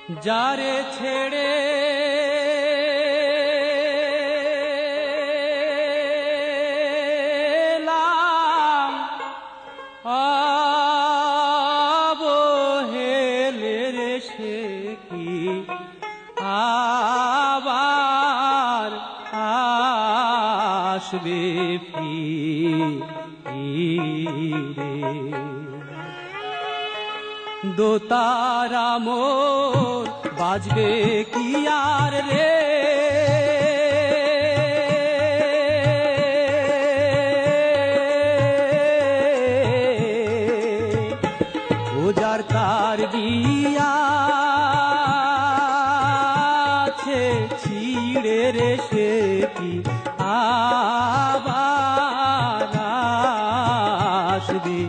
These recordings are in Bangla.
যারে ছেড়ে অবহেলের সে কি আবার আসবে ফিরে। দোতারা মোর বাজবে কি আর রে, ও যার তার গিয়াছে ছিড়ে রে সে কি আবার আসবে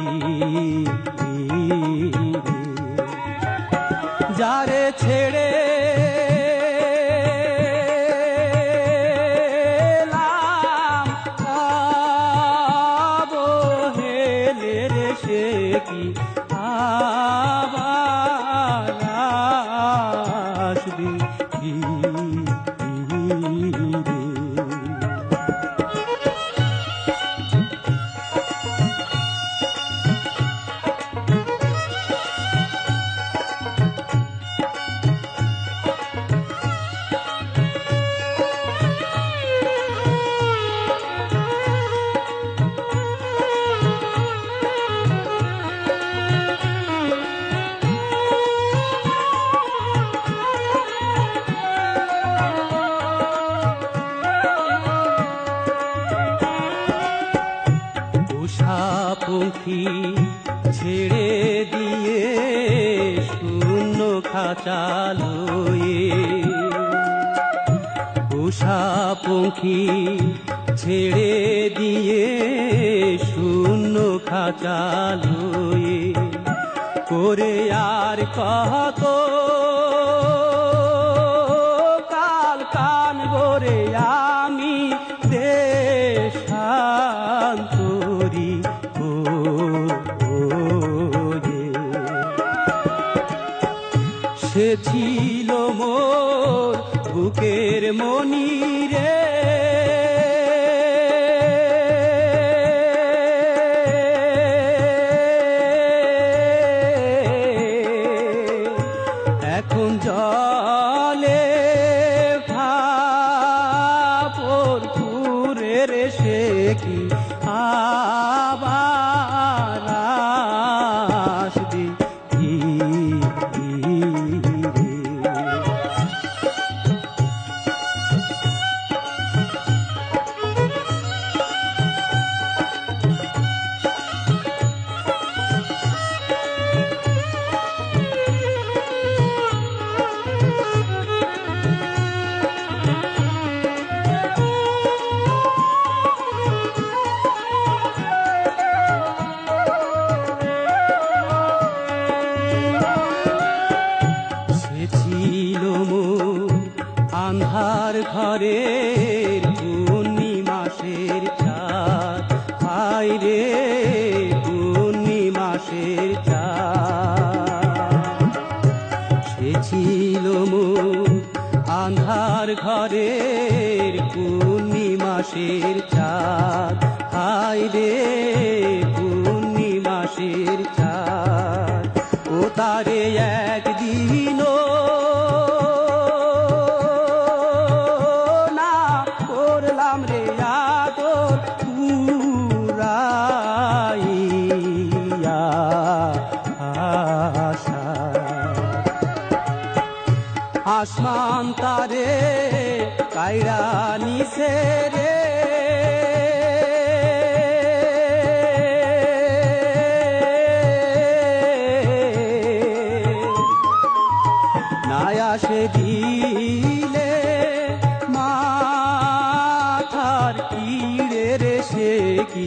যারে ছেড়ে অবহেলের সে কি আবার আসবে পঙ্খী ছেড়ে দিয়ে শূন্য খাঁচা লয়ে, উষা পঙ্খী ছেড়ে দিয়ে শূন্য খাঁচা লয়ে, করে আর কত কাল কান গরে আমি দেশান্তরী সে ছিল মোর বুকের মনি রে, এখন জলে ভাপর পুরের সে কি আবার আসবে আন্ধার ঘরের পূর্ণিমাসের চাঁদ, হায় রে পূর্ণিমাসের চাঁদ। সে ছিল মোর আন্ধার ঘরের পূর্ণিমাসের চাঁদ, হায় রে পূর্ণিমাসের চাঁদ। ও তারে একদিন রে আদর পুরাইয়া আশা, আসমান তারে কাইরা নিছে রে, নায়া সে দিলে মাথার কিরে রে সে কি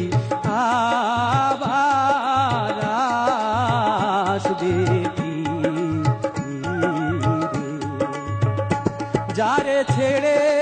আবার আসবে যারে ছেড়ে